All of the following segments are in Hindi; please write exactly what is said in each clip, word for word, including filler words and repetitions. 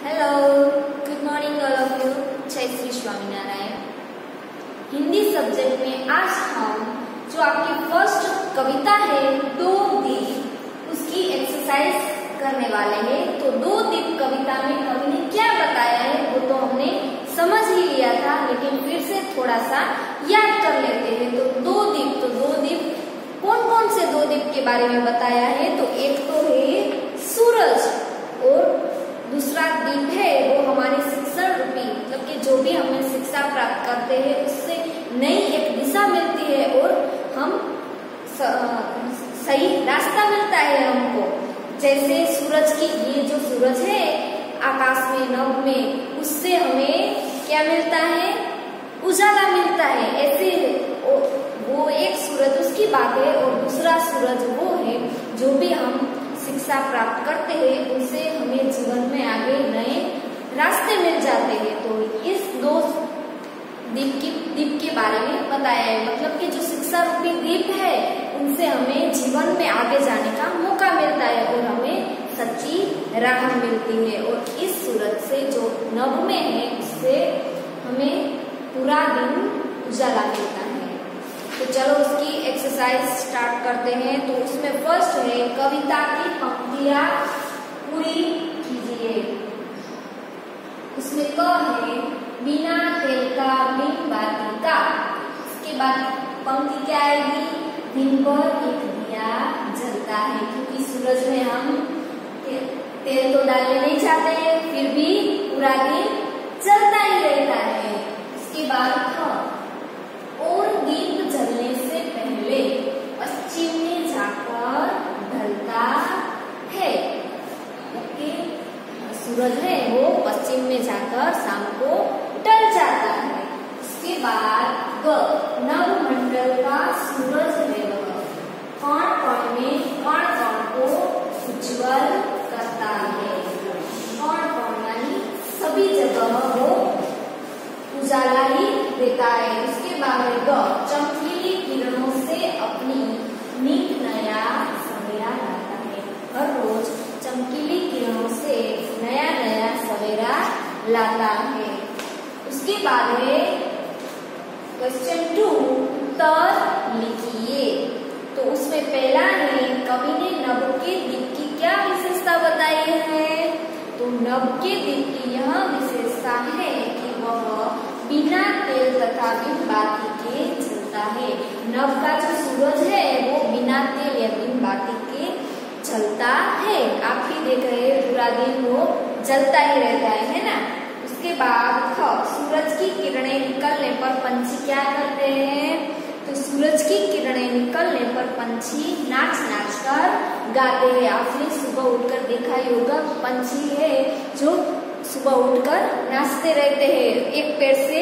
Hello, good morning all of you. जय श्री स्वामीनारायण। हिंदी सब्जेक्ट में आज हम जो आपकी फर्स्ट कविता है दो दीप, उसकी एक्सरसाइज करने वाले हैं। तो दो दीप कविता में कवि ने क्या बताया है वो तो हमने समझ ही लिया था, लेकिन फिर से थोड़ा सा याद कर लेते हैं। तो दो दीप तो दो दीप कौन कौन से दो दीप के बारे में बताया है? तो एक तो है सूरज और दूसरा दीप है वो हमारी शिक्षा रूपी, मतलब कि जो भी हमें शिक्षा प्राप्त करते हैं उससे नई एक दिशा मिलती है और हम सही रास्ता मिलता है हमको। जैसे सूरज की, ये जो सूरज है आकाश में नभ में, उससे हमें क्या मिलता है? उजाला मिलता है। ऐसे वो एक सूरज उसकी बात है और दूसरा सूरज वो है जो भी हम शिक्षा प्राप्त करते हैं उनसे हमें जीवन में आगे नए रास्ते मिल जाते हैं। तो इस दो दीप की दीप के बारे में बताया है, मतलब कि जो शिक्षा रूपी दीप है उनसे हमें जीवन में आगे जाने का मौका मिलता है और हमें सच्ची राह मिलती है। और इस सूरज से जो नभ में है उससे हमें पूरा दिन उजाला मिलता है। तो चलो उसकी एक्सरसाइज स्टार्ट करते हैं। तो उसमें फर्स्ट है कविता की पंक्तियां पूरी कीजिए। उसमें क है बिना तेल का बिन बाती का। इसके बाद पंक्ति क्या आएगी? दिन भर एक दिया जलता है, क्योंकि सूरज में हम तेल तो डालने नहीं चाहते हैं, फिर भी पूरा दिन जलता ही रहता है। इसके बाद ख और दीप जलने से पहले पश्चिम में जाकर ढलता है। ओके, सूरज है वो पश्चिम में जाकर शाम को ढल जाता है। इसके बाद ग नभ मंडल का सूरज है वह कण कण में कण कण को उज्ज्वल करता है। कण कण यानी सभी जगह वो उजाला ही देता है। इसके बाद ग चमकीली किरणों से अपनी नीक नया सवेरा लाता है। हर रोज चमकीली किरणों से नया नया सवेरा लाता है। उसके बाद है क्वेश्चन टू, उत्तर लिखिए। तो उसमें पहला है कवि ने नभ के दीप की क्या विशेषता बताई है? तो नभ के दीप की यह विशेषता है कि वह बिना तेल तथा बिन बाती के जलता है। नभ का जो सूरज है वो बिना तेल या बिन बाती के जलता है। आप ही देख रहे हैं पूरा दिन वो जलता ही रहता है, है ना। उसके बाद ख सूरज की किरणें निकलने पर पंछी क्या करते हैं? तो सूरज की किरणें निकलने पर पंछी नाच नाच कर गाते हैं। आपने सुबह उठकर देखा ही होगा, पंछी है जो सुबह उठकर नाचते रहते हैं, एक पेड़ से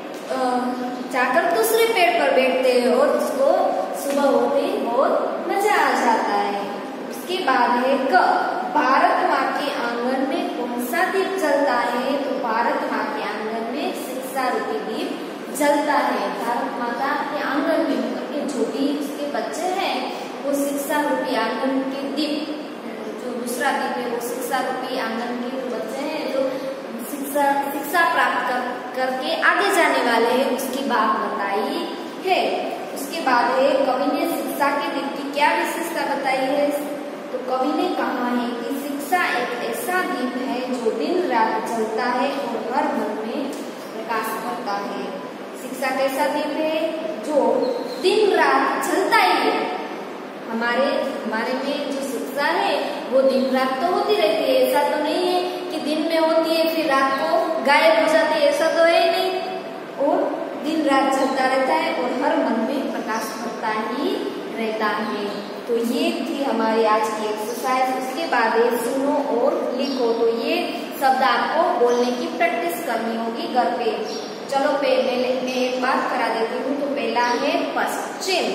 जाकर दूसरे पेड़ पर बैठते हैं और उसको सुबह होते बहुत मजा आ जाता है। उसके बाद है क भारत माँ के आंगन में कौन सा दीप जलता है? तो भारत माँ के आंगन में शिक्षा रूपी दीप जलता है। भारत माता के आंगन में, मतलब कि जो भी उसके बच्चे हैं वो शिक्षा रूपी आंगन के दीप, जो दूसरा दीप है वो शिक्षा रूपी आंगन के जो बच्चे हैं जो शिक्षा शिक्षा प्राप्त कर, करके आगे जाने वाले हैं, उसकी बात बताई है। उसके बाद है कवि ने शिक्षा के दीप की क्या विशेषता बताई है? तो कवि ने कहा है कि शिक्षा एक ऐसा दीप है जो दिन रात जलता है और हर मन में प्रकाश करता है। शिक्षा कैसा दीप है? जो दिन रात जलता ही है। हमारे हमारे में जो शिक्षा है वो दिन रात तो होती रहती है, ऐसा तो नहीं है कि दिन में होती है फिर रात को गायब हो जाती है, ऐसा तो है नहीं। और दिन रात चलता रहता है और हर मन में प्रकाश करता ही रहता है। तो ये थी हमारी आज की एक्सरसाइज। उसके बाद ये सुनो और लिखो। तो ये शब्द आपको बोलने की प्रैक्टिस करनी होगी घर पे। चलो पहले मैं एक बात करा देती हूँ। तो पहला है पश्चिम,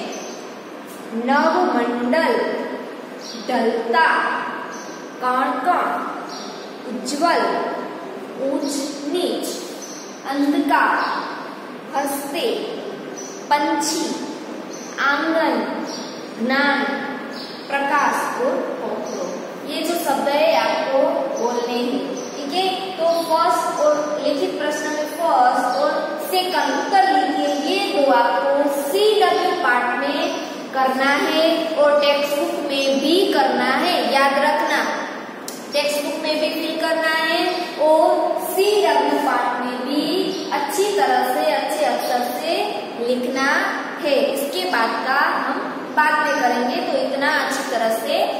नभ मंडल, ढलता, कण कण, उज्ज्वल, ऊंच नीच, अंधकार, हंसते, पंछी, आंगन, ज्ञान, प्रकाश और पौधों। ये जो शब्द है आपको बोलने हैं, ठीक है। तो एक प्रश्न में फर्स्ट और सेकंड उत्तर लिखिए। ये दो आपको सी डब्ल्यू पार्ट में करना है और टेक्स्ट बुक में भी करना है, याद रखना। टेक्स्ट बुक में भी फिल करना है और सी डब्ल्यू पार्ट में भी अच्छी तरह से अच्छे अक्षर से लिखना है। इसके बाद का हम बाद में करेंगे, तो इतना अच्छी तरह से